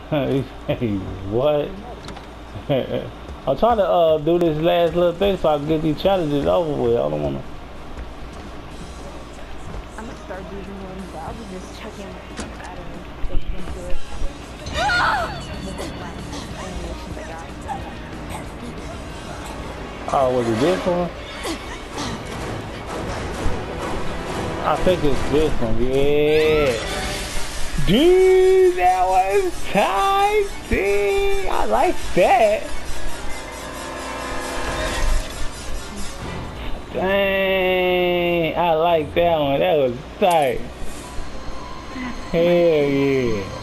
Hey, what? I'm trying to do this last little thing so I can get these challenges over with. I don't wanna. I'm gonna start using one, but I'll be just checking out of them into it. Animations I got. Oh, was it this one? I think it's this one. Yeah. Dude, that was tight. See, I like that. Dang, I like that one. That was tight. Hell yeah.